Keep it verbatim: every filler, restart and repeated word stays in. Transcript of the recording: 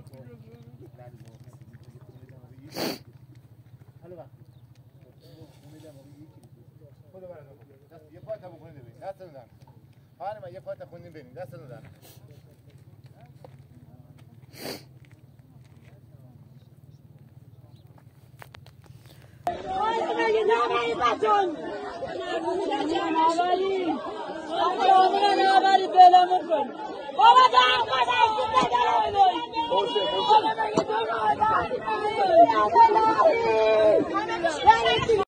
یه پای تموم کنید ببین دست ندن خواهر من یه پای تا خوندیم ببین دست ندن مگه نبری بطن نبری آمونه نبری بلمون کن بابا دارم بزنید بدارم